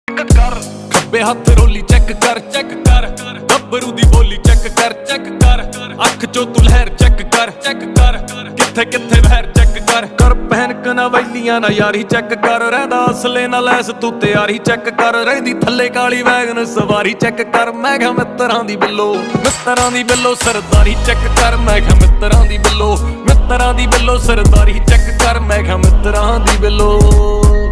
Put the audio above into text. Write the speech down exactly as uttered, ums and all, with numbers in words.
कर खब्बे हथ रोली चेक कर चेक कर गब्बरू दी बोली चेक कर चेक कर अख चो तू लहर चेक कर चेक कर किथे किथे बहर चेक कर कर पहन कना वैलियां ना यारी चेक कर रहदा असले ना लैस तू तैयारी चेक कर रहिंदी थल्ले काली वैगन सवारी चेक कर मैं कहा मित्तरां दी बिल्लो मित्तरां दी बिल्लो सरदारी चेक कर मैं कहा मित्तरां दी बिल्लो मित्तरां दी बिल्लो सरदारी चेक कर मैं कहा मित्तरां दी बिल्लो।